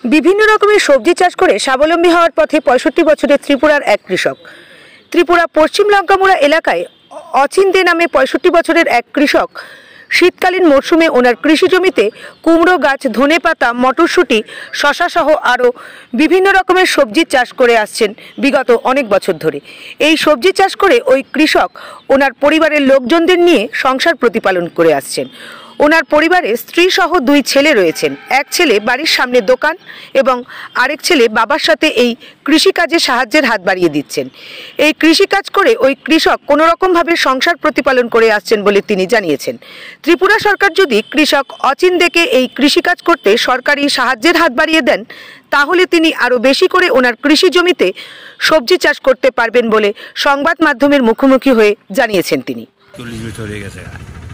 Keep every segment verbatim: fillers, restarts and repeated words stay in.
বিভিন্ন রকমের সবজি চাষ করে স্বাবলম্বী হওয়ার পথে পঁয়ষট্টি বছরের ত্রিপুরার এক কৃষক। ত্রিপুরা পশ্চিম লঙ্কামুড়া এলাকায় অচিন দে নামে পঁয়ষট্টি বছরের এক কৃষক শীতকালীন মরশুমে ওনার কৃষি জমিতে কুমড়ো গাছ, ধনেপাতা, মটরশুঁটি, শশা সহ আরও বিভিন্ন রকমের সবজি চাষ করে আসছেন বিগত অনেক বছর ধরে। এই সবজি চাষ করে ওই কৃষক ওনার পরিবারের লোকজনদের নিয়ে সংসার প্রতিপালন করে আসছেন। ওনার পরিবারে স্ত্রী সহ দুই ছেলে রয়েছেন। এক ছেলে বাড়ির সামনে দোকান এবং আরেক ছেলে বাবার সাথে এই কৃষিকাজে সাহায্যের হাত বাড়িয়ে দিচ্ছেন। এই কৃষিকাজ করে ওই কৃষক কোনো রকমভাবে সংসার প্রতিপালন করে আসছেন বলে তিনি জানিয়েছেন। ত্রিপুরা সরকার যদি কৃষক অচিন দেকে এই কৃষিকাজ করতে সরকারি সাহায্যের হাত বাড়িয়ে দেন, তাহলে তিনি আরও বেশি করে ওনার কৃষি জমিতে সবজি চাষ করতে পারবেন বলে সংবাদ মাধ্যমের মুখোমুখি হয়ে জানিয়েছেন তিনি। চল্লিশ বছর হয়ে গেছে,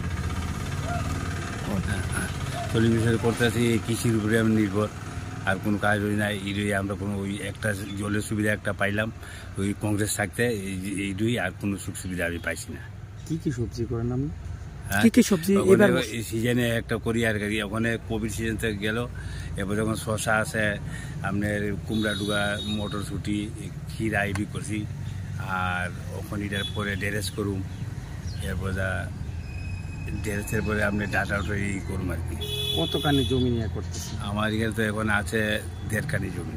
চল্লিশ বছর করতেছি কৃষির উপরে আমি নির্ভর, আর কোনো কাজ হই না। এই আমরা কোনো ওই একটা জলের সুবিধা একটা পাইলাম ওই কংগ্রেস থাকতে, এই দুই আর কোনো সুখ সুবিধা আমি পাইছি না। কি কি সবজি করেন আপনি? কি কি সবজি সিজনে একটা করি আর কি। ওখানে কোভিড সিজন থেকে গেল, এবার যখন শশা আছে, আপনার কুমড়া ডুগা, মটরশুঁটি, ক্ষীরা এটি করছি। আর ওখানে এটার পরে ড্রেস করুম, এরপর ড্রেসের পরে আপনি ডাটা ই করুম আর কি। কতখানি জমি নিয়ে করতেছি? আমার এখানে তো এখন আছে দেড়খানি জমি।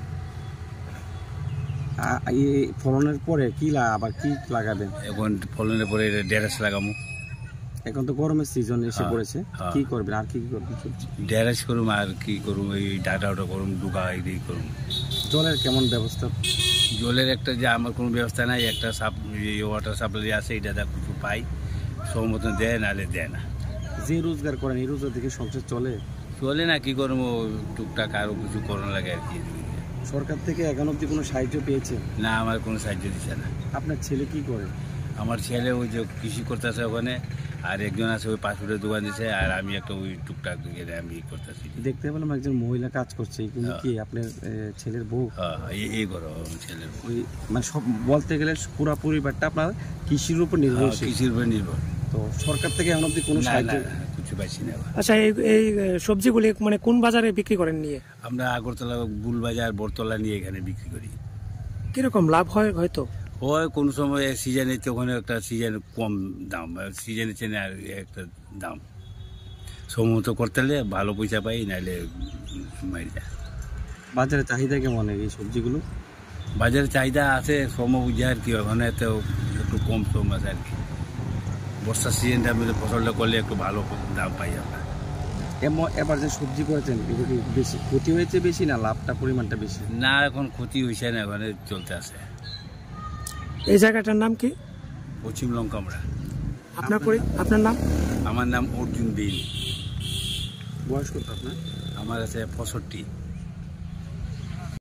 ফলনের পরে কি আবার কি লাগাবেন? এখন ফলনের পরে ড্রেস লাগাবো। এখন তো গরমের সিজন এসে পড়েছে, কি করবেন আর কি কি করবেন? সবজি ড্রেস করুম আর কি করুম, এই ডাটা ওটা করুম, ডুগা এই করুম। জলের কেমন ব্যবস্থা? জলের একটা যে আমার কোনো ব্যবস্থা নাই, একটা সাপ ওয়াটার সাপ্লাই আছে, এটা যা কিছু পাই সব মতন দেয়, নাহলে দেয় না। যে রোজগার করেন এই রোজগার দিকে সংসার চলে? চলে না, কি করবো, টুকটাক আরও কিছু করানো লাগে আর কি। সরকার থেকে এখন অবধি কোনো সাহায্য পেয়েছে? না, আমার কোনো সাহায্য দিচ্ছে না। আপনার ছেলে কি করে? আমার ছেলে ওই যে কৃষি করতেছে ওখানে, আর একজন আছে ওই পাসপোর্টের দোকান দিচ্ছে, আর আমি একটা ওই টুকটাক আমি করতেছি। দেখতে পেলাম একজন মহিলা কাজ করছে, কিন্তু কি আপনার ছেলের বউ? হ্যাঁ, এই করো ছেলের বউ। ওই মানে সব বলতে গেলে পুরা পরিবারটা আপনার কৃষির উপর নির্ভরশীল? কৃষির উপর নির্ভর। তো সরকার থেকে এখন অবধি কোনো সাহায্য কিছু পাইছি না। আচ্ছা, এই এই সবজিগুলি মানে কোন বাজারে বিক্রি করেন নিয়ে? আমরা আগরতলা, বুলবাজার, বরতলা নিয়ে এখানে বিক্রি করি। কিরকম লাভ হয়? হয়তো হয় কোনো সময় সিজনে, ওখানে একটা সিজন কম দাম, সিজনে চেনে আর একটা দাম। সময় করতে হলে ভালো পয়সা পাই, নাহলে মারি যায়। বাজারে চাহিদা কেমন এই সবজিগুলো? বাজারে চাহিদা আছে সময় বুঝে আর কি, ওখানে তো একটু কম সম আছে আর কি। বর্ষার সিজনটা ফসলটা করলে একটু ভালো দাম পাই আমরা। এবার যে সবজি করেছেন বেশি ক্ষতি হয়েছে বেশি না লাভটা পরিমাণটা বেশি? না, এখন ক্ষতি হয়েছে না, ওখানে চলতে আছে। এই জায়গাটার নাম কি? পশ্চিম লঙ্কামুড়া। আপনার পরে আপনার নাম? আমার নাম অর্জুন বিন। বয়স কত আপনার? আমার আছে পঁয়ষট্টি।